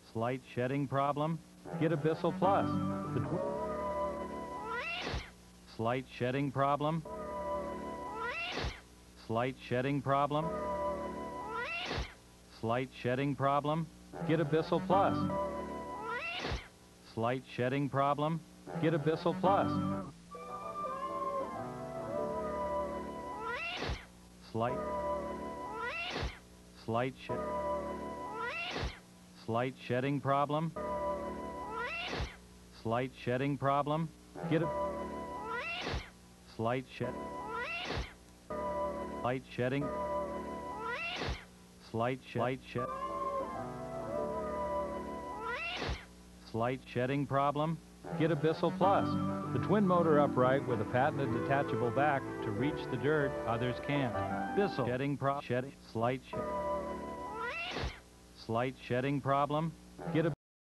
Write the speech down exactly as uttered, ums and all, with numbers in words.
Slight shedding problem? Get a Bissell Plus. The Slight shedding problem? Slight shedding problem? Slight shedding problem? Get a Bissell Plus. Slight shedding problem? Get a Bissell Plus. Slight Slight shed Slight shedding problem? Slight shedding problem? Get a Slight shed Slight shedding Slight slight shed Slight shedding problem? Get a Bissell Plus. The twin motor upright with a patented detachable back to reach the dirt others can't. Bissell shedding pro shedding slight shed Slight shedding problem? Get a